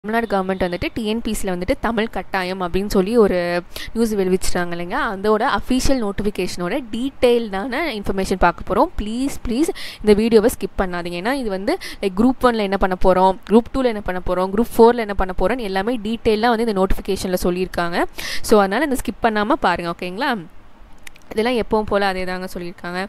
Tamil Nadu government வந்துட்டு டிஎன்பிசியில் வந்துட்டு தமிழ் கட்டாயம் அப்படின்னு சொல்லி ஒரு நியூஸ் வெளிவிச்சிட்டாங்க இல்லைங்க. அதோட அஃபிஷியல் நோட்டிஃபிகேஷனோட டீட்டெயில்டான இன்ஃபர்மேஷன் பார்க்க போகிறோம். ப்ளீஸ் இந்த வீடியோவை ஸ்கிப் பண்ணாதீங்க. ஏன்னா இது வந்து லைக் குரூப் 1ல் என்ன பண்ண போகிறோம், குரூப் 2ல் என்ன பண்ண போகிறோம், குரூப் 4ல் என்ன பண்ண போகிறோன்னு எல்லாமே டீட்டெயிலாக வந்து இந்த நோட்டிஃபிகேஷனில் சொல்லியிருக்காங்க. ஸோ அதனால் இந்த ஸ்கிப் பண்ணாமல் பாருங்கள், ஓகேங்களா. இதெல்லாம் எப்பவும் போல் அதே தாங்க சொல்லியிருக்காங்க.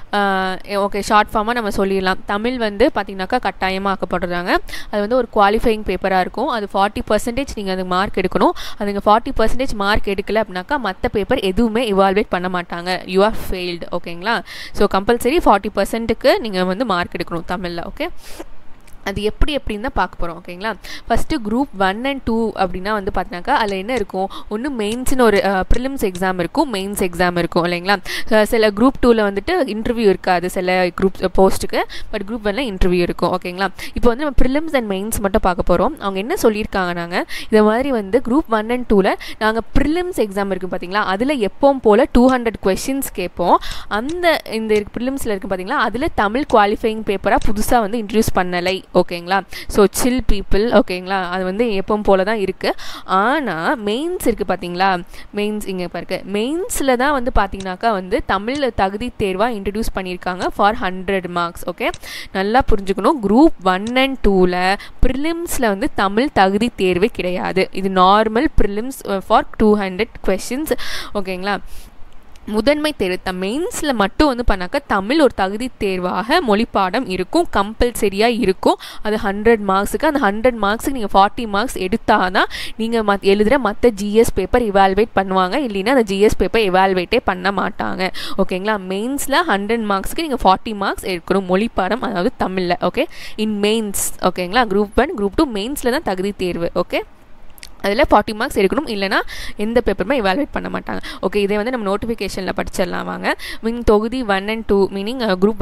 ஓகே, ஷார்ட் ஃபார்மாக நம்ம சொல்லிடலாம். தமிழ் வந்து பார்த்திங்கனாக்கா கட்டாயமாக ஆக்கப்படுறாங்க. அது வந்து ஒரு குவாலிஃபையிங் பேப்பராக இருக்கும். அது 40% நீங்கள் அது மார்க் எடுக்கணும். அதுங்க 40% மார்க் எடுக்கலை அப்படின்னாக்கா மற்ற பேப்பர் எதுவுமே இவால்வேட் பண்ண மாட்டாங்க. யூ ஆர் ஃபெயில்டு, ஓகேங்களா. ஸோ கம்பல்சரி 40%க்கு நீங்கள் வந்து மார்க் எடுக்கணும் தமிழில். ஓகே, அது எப்படின்னு தான் பார்க்க போகிறோம், ஓகேங்களா. ஃபஸ்ட்டு குரூப் 1 and 2 அப்படின்னா வந்து பார்த்தினாக்கா அதில் என்ன இருக்கும், ஒன்று மெயின்ஸ்னு ஒரு ப்ரிலிம்ஸ் எக்ஸாம் இருக்கும், மெயின்ஸ் எக்ஸாம் இருக்கும் இல்லைங்களா. சில குரூப் 2ல் வந்துட்டு இன்டர்வியூ இருக்காது சில குரூப் போஸ்ட்டுக்கு, பட் குரூப் 1ல் இன்டர்வியூ இருக்கும், ஓகேங்களா. இப்போ வந்து நம்ம ப்ரிலிம்ஸ் அண்ட் மெயின்ஸ் மட்டும் பார்க்க போகிறோம். அவங்க என்ன சொல்லியிருக்காங்க, நாங்கள் இதை மாதிரி வந்து குரூப் 1 and 2ல் நாங்கள் ப்ரிலிம்ஸ் எக்ஸாம் இருக்குது பார்த்தீங்களா, அதில் எப்பவும் போல் 200 கொஷின்ஸ் கேட்போம். இந்த ப்ரிலிம்ஸில் இருக்குது பார்த்தீங்களா, அதில் தமிழ் குவாலிஃபையிங் பேப்பராக புதுசாக வந்து இன்ட்ரடியூஸ் பண்ணலை, ஓகேங்களா. ஸோ சில் பீப்புள், ஓகேங்களா. அது வந்து எப்பவும் போல தான் இருக்குது. ஆனால் மெயின்ஸ் இருக்குது பார்த்தீங்களா, மெயின்ஸ் இங்கே பாருங்க, மெயின்ஸில் தான் வந்து பார்த்தீங்கன்னாக்கா வந்து தமிழ் தகுதி தேர்வாக இன்ட்ரடியூஸ் பண்ணியிருக்காங்க ஃபார் 100 மார்க்ஸ். ஓகே, நல்லா புரிஞ்சுக்கணும். குரூப் 1 and 2ல் ப்ரிலிம்ஸில் வந்து தமிழ் தகுதி தேர்வே கிடையாது. இது நார்மல் ப்ரிலிம்ஸ் ஃபார் 200 கொஷின்ஸ், ஓகேங்களா. முதன்மை தேர்வு மெயின்ஸில் மட்டும் வந்து பண்ணாக்கா தமிழ் ஒரு தகுதி தேர்வாக மொழிப்பாடம் இருக்கும், கம்பல்சரியாக இருக்கும். அது 100 மார்க்ஸுக்கு. அந்த 100 மார்க்ஸுக்கு நீங்கள் 40 மார்க்ஸ் எடுத்தால் தான் நீங்கள் எழுதுகிற மற்ற ஜிஎஸ் பேப்பர் இவால்வேட் பண்ணுவாங்க. இல்லைன்னா அந்த ஜிஎஸ் பேப்பர் இவால்வேட்டே பண்ண மாட்டாங்க, ஓகேங்களா. மெயின்ஸில் 100 மார்க்ஸுக்கு நீங்கள் 40 மார்க்ஸ் எடுக்கணும் மொழிப்பாடம், அதாவது தமிழில். ஓகே, இன் மெயின்ஸ், ஓகேங்களா. குரூப் 1 குரூப் 2 மெயின்ஸில் தான் தகுதி தேர்வு. ஓகே, அதில் 40 மார்க்ஸ் எடுக்கணும், இல்லைனா எந்த பேப்பருமே இவால்வேட் பண்ண மாட்டாங்க. ஓகே, இதை வந்து நம்ம நோட்டிஃபிகேஷனில் படிச்சிடலாம் வாங்க. மீனிங் தொகுதி 1 and 2 meaning group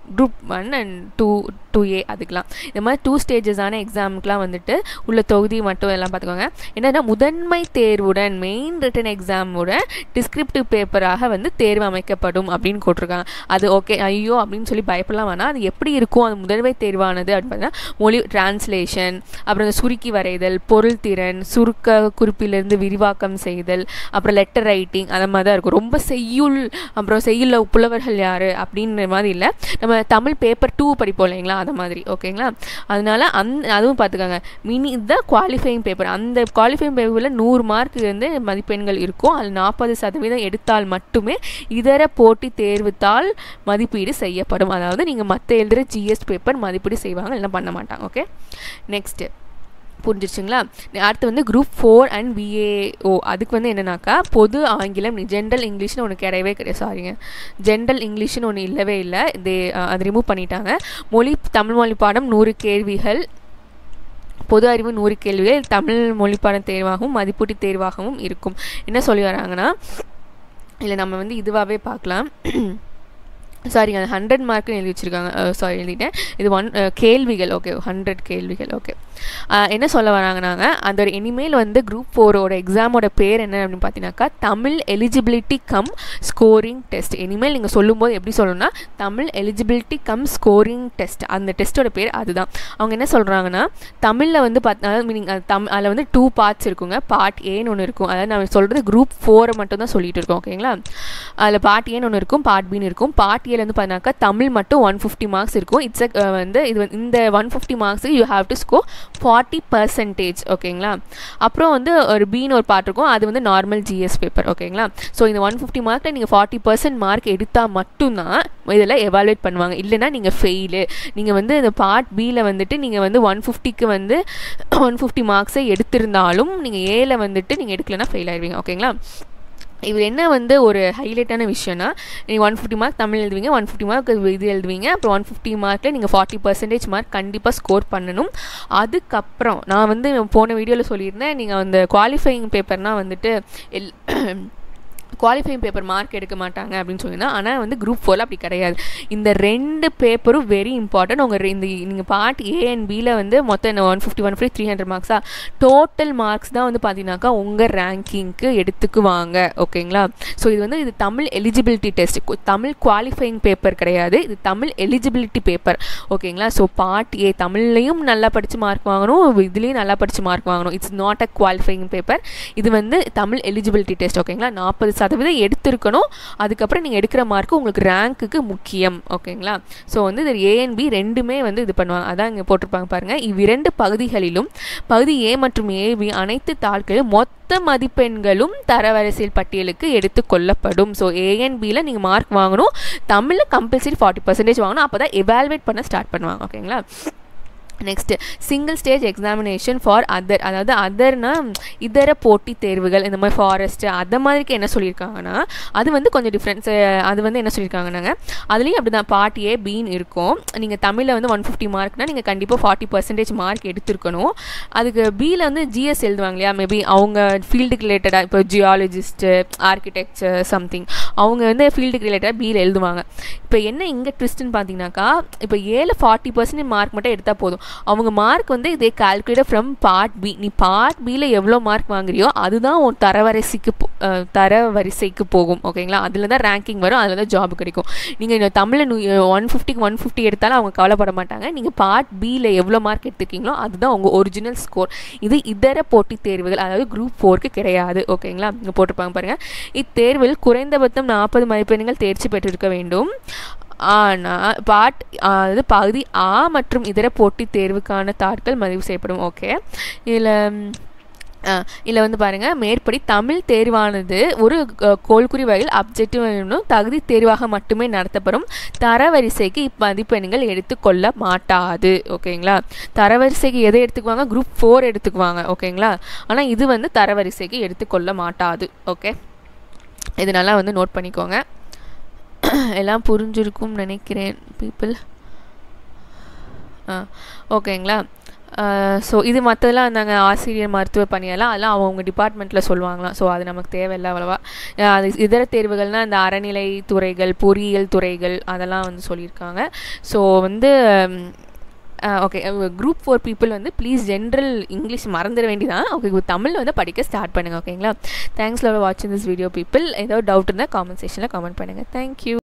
1 and 2A அதுக்கெலாம் இந்த மாதிரி 2 ஸ்டேஜஸான எக்ஸாமுக்கெலாம் வந்துட்டு உள்ள தொகுதி மட்டும் எல்லாம் பார்த்துக்கோங்க. என்னென்னா முதன்மை தேர்வுடன் மெயின் ரிட்டன் எக்ஸாமுடன் டிஸ்கிரிப்டிவ் பேப்பராக வந்து தேர்வு அமைக்கப்படும் அப்படின்னு போட்டிருக்காங்க. அது ஓகே, ஐயோ அப்படின்னு சொல்லி பயப்படலாம் வேணாம். அது எப்படி இருக்கும் அது முதன்மை தேர்வானது அப்படின்னு பார்த்தீங்கன்னா மொழி டிரான்ஸ்லேஷன், அப்புறம் இந்த சுருக்கி வரைதல், பொருள் திறன், குறிப்பிலிருந்து விரிவாக்கம் செய்தல், அப்புறம் லெட்டர் ரைட்டிங், அந்த மாதிரி தான் இருக்கும். ரொம்ப செய்யுள், அப்புறம் செய்யுள்ள புலவர்கள் யார் அப்படின்ற மாதிரி இல்லை. நம்ம தமிழ் பேப்பர் 2 படிப்போம் இல்லைங்களா, அதை மாதிரி, ஓகேங்களா. அதனால அதுவும் பார்த்துக்கோங்க. இதுதான் குவாலிஃபையிங் பேப்பர். அந்த குவாலிஃபையிங் பேப்பரில் 100 மார்க் வந்து மதிப்பெண்கள் இருக்கும். அதில் 40% எடுத்தால் மட்டுமே இதர போட்டி தேர்வுத்தால் மதிப்பீடு செய்யப்படும். அதாவது நீங்கள் மற்ற எழுதுகிற ஜிஎஸ் பேப்பர் மதிப்பீடு செய்வாங்க, இல்லைன்னா பண்ண மாட்டாங்க. ஓகே, நெக்ஸ்ட்டு புரிஞ்சிருச்சுங்களா. அடுத்து வந்து குரூப் 4 and VAO. அதுக்கு வந்து என்னன்னாக்கா பொது ஆங்கிலம், ஜென்ரல் இங்கிலீஷ்னு ஒன்று கிடையாது, சாரிங்க, ஜென்ரல் இங்கிலீஷ்னு ஒன்று இல்லவே இல்லை. அது ரிமூவ் பண்ணிட்டாங்க. தமிழ் மொழி பாடம் 100 கேள்விகள், பொது அறிவு 100 கேள்விகள், தமிழ் மொழிப்பாடம் தேர்வாகவும் மதிப்பீட்டு தேர்வாகவும் இருக்கும். என்ன சொல்லி வராங்கன்னா, இல்லை நம்ம வந்து இதுவாகவே பார்க்கலாம். சாரிங்க, அது 100 மார்க்குன்னு எழுதி வச்சுருக்காங்க. சாரி, எழுதிட்டேன். இது கேள்விகள். ஓகே, 100 கேள்விகள். ஓகே, என்ன சொல்ல வராங்கன்னாங்க, அந்த இனிமேல் வந்து குரூப் 4ஓட எக்ஸாமோட பேர் என்ன அப்படின்னு பார்த்தீங்கன்னாக்கா Tamil eligibility cum scoring test. இனிமேல் நீங்கள் சொல்லும்போது எப்படி சொல்லணும்னா Tamil eligibility cum scoring test. அந்த டெஸ்ட்டோட பேர் அதுதான். அவங்க என்ன சொல்கிறாங்கன்னா தமிழில் வந்து மீனிங் அதில் வந்து 2 பார்ட்ஸ் இருக்குங்க. பார்ட் ஏன்னு ஒன்று இருக்கும். அதாவது நான் சொல்கிறது குரூப் 4 மட்டும் தான் சொல்லிட்டு இருக்கோம், ஓகேங்களா. அதில் பார்ட் ஏன்னு ஒன்று இருக்கும், பார்ட் பின்னு இருக்கும். பார்ட் ஏல வந்து பார்த்தீங்கன்னாக்கா தமிழ் மட்டும் 150 மார்க்ஸ் இருக்கும். இந்த 150 மார்க்ஸுக்கு யூ ஹாவ் டு ஸ்கோர் 40%, ஓகேங்களா. அப்புறம் வந்து ஒரு பின்னு ஒரு பார்ட் இருக்கும், அது வந்து நார்மல் ஜிஎஸ் பேப்பர், ஓகேங்களா. ஸோ இந்த 150 மார்க்கில் நீங்கள் 40% மார்க் எடுத்தால் மட்டும்தான் இதில் எவாலுவேட் பண்ணுவாங்க, இல்லைனா நீங்கள் ஃபெயிலு. நீங்கள் வந்து இந்த பார்ட் பியில் வந்துட்டு நீங்கள் வந்து 150க்கு வந்து 150 மார்க்ஸை எடுத்திருந்தாலும் நீங்கள் ஏல வந்துட்டு நீங்கள் எடுக்கலைன்னா ஃபெயில் ஆயிடுவீங்க, ஓகேங்களா. இது என்ன வந்து ஒரு ஹைலைட்டான விஷயம்னா, நீங்கள் 150 மார்க் தமிழ் எழுதுவீங்க, 150 மார்க் இது எழுதுவீங்க, அப்புறம் 150 மார்க்கில் நீங்கள் 40% மார்க் கண்டிப்பாக ஸ்கோர் பண்ணணும். அதுக்கப்புறம் நான் வந்து போன வீடியோவில் சொல்லியிருந்தேன், நீங்கள் அந்த குவாலிஃபையிங் பேப்பர்னால் வந்துட்டு குவாலிஃபைங் பேப்பர் மார்க் எடுக்க மாட்டாங்க அப்படின்னு சொல்லியிருந்தா. ஆனால் வந்து குரூப் 4 அப்படி கிடையாது. இந்த 2 பேப்பரும் வெரி இம்பார்ட்டன்ட். உங்கள் இந்த நீங்கள் பார்ட் A and Bயில் வந்து மொத்தம் 150 150 300 மார்க்ஸா, டோட்டல் மார்க்ஸ் தான் வந்து பார்த்தீங்கன்னாக்கா உங்கள் ரேங்கிங்க்கு எடுத்துக்குவாங்க. ஓகேங்களா? ஸோ இது வந்து இது Tamil eligibility test, Tamil qualifying paper கிடையாது, இது தமிழ் எலிஜிபிலிட்டி பேப்பர். ஓகேங்களா? ஸோ பார்ட் A தமிழ்லையும் நல்லா படித்து மார்க் வாங்கணும், இதுலேயும் நல்லா படித்து மார்க் வாங்கணும். It's not a qualifying paper. இது வந்து தமிழ் எலிஜிபிலிட்டி டெஸ்ட். ஓகேங்களா? 40% எடுத்திருக்கணும். அதுக்கப்புறம் நீங்கள் எடுக்கிற மார்க்கு உங்களுக்கு ரேங்க்குக்கு முக்கியம். ஓகேங்களா? ஸோ வந்து இது A and B ரெண்டுமே வந்து இது பண்ணுவாங்க. அதான் இங்கே போட்டிருப்பாங்க பாருங்கள். இவ்விரண்டு பகுதிகளிலும் பகுதி A மற்றும் AB அனைத்து தாள்களிலும் மொத்த மதிப்பெண்களும் தரவரிசையில் பட்டியலுக்கு எடுத்து கொள்ளப்படும். ஸோ A and Bயில் நீங்கள் மார்க் வாங்கணும், தமிழில் கம்பல்சரி 40% வாங்கணும். அப்போ தான் எவாலுவேட் பண்ண ஸ்டார்ட் பண்ணுவாங்க. ஓகேங்களா? Next single stage examination for other, அதாவது அதர்னா இதர போட்டித் தேர்வுகள், இந்த மாதிரி ஃபாரஸ்ட்டு அந்த மாதிரிக்கு என்ன சொல்லியிருக்காங்கன்னா அது வந்து கொஞ்சம் டிஃப்ரென்ஸ். அது வந்து என்ன சொல்லியிருக்காங்கன்னாங்க, அதுலேயும் அப்படி தான் பார்ட் A Bன்னு இருக்கும். நீங்கள் தமிழில் வந்து 150 மார்க்னால் நீங்கள் கண்டிப்பாக 40% மார்க் எடுத்துருக்கணும். அதுக்கு Bயில் வந்து GS எழுதுவாங்க இல்லையா, மேபி அவங்க ஃபீல்டுக்கு ரிலேட்டடாக, இப்போ ஜியாலஜிஸ்ட்டு, ஆர்கிடெக்சர் சம்திங், அவங்க வந்து ஃபீல்டுக்கு ரிலேட்டடாக Bயில் எழுதுவாங்க. இப்போ என்ன இங்கே ட்விஸ்ட்டுன்னு பார்த்தீங்கன்னாக்கா, இப்போ Aல 40% மார்க் மட்டும் எடுத்தால் போதும். அவங்க மார்க் வந்து இதே கால்குலேட் ஃப்ரம் பார்ட் B. நீ பார்ட் Bயில் எவ்வளோ மார்க் வாங்குறியோ அதுதான் உன் தரவரிசைக்கு போகும். ஓகேங்களா? அதில் தான் ரேங்கிங் வரும், அதில் தான் ஜாப் கிடைக்கும். நீங்கள் இந்த தமிழில் 150 எடுத்தாலும் அவங்க கவலைப்பட மாட்டாங்க. நீங்கள் பார்ட் Bயில் எவ்வளோ மார்க் எடுத்துருக்கீங்களோ அதுதான் உங்கள் ஒரிஜினல் ஸ்கோர். இது இதர போட்டித் தேர்வுகள், அதாவது குரூப் 4க்கு கிடையாது. ஓகேங்களா? இங்கே போட்டிருப்பாங்க பாருங்கள். இத்தேர்வில் குறைந்தபட்சம் 40 மதிப்பெண்கள் தேர்ச்சி பெற்றிருக்க வேண்டும். ஆனால் அதாவது பகுதி A மற்றும் இதர போட்டித் தேர்வுக்கான தாட்கள் பதிவு செய்யப்படும். ஓகே, இதில் வந்து பாருங்கள், மேற்படி தமிழ் தேர்வானது ஒரு கோள்குறி வகையில் அப்ஜெக்டிவ் தகுதி தேர்வாக மட்டுமே நடத்தப்படும். தரவரிசைக்கு மதிப்பெண்கள் எடுத்துக்கொள்ள மாட்டாது. ஓகேங்களா? தரவரிசைக்கு எதை எடுத்துக்குவாங்க? குரூப் 4 எடுத்துக்குவாங்க. ஓகேங்களா? ஆனால் இது வந்து தரவரிசைக்கு எடுத்துக்கொள்ள மாட்டாது. ஓகே, இது நல்லா வந்து நோட் பண்ணிக்கோங்க. எல்லாம் புரிஞ்சிருக்கும் நினைக்கிறேன் பீப்புள். ஓகேங்களா? ஸோ இது மற்றதெல்லாம் இருந்தாங்க, ஆசிரியர் மருத்துவ பணியெல்லாம் அதெல்லாம் அவங்க டிபார்ட்மெண்ட்டில் சொல்லுவாங்களாம். ஸோ அது நமக்கு தேவையில்லை அவ்வளோவா. அது இதர தேர்வுகள்னால் இந்த அறநிலை துறைகள், பொறியியல் துறைகள் அதெல்லாம் வந்து சொல்லியிருக்காங்க. ஸோ வந்து ஓகே, குரூப் 4 பீப்புள் வந்து ப்ளீஸ் ஜென்ரல் இங்கிலீஷ் மறந்துட வேண்டியதான். ஓகே, தமிழ் வந்து படிக்க ஸ்டார்ட் பண்ணுங்கள். ஓகேங்களா? தேங்க்ஸ் ஃபார் வாட்சிங் திஸ் வீடியோ பீப்புள். ஏதோ டவுட் இருந்தால் காமெண்ட் செக்ஷனில் கமெண்ட் பண்ணுங்கள். தேங்க்யூ.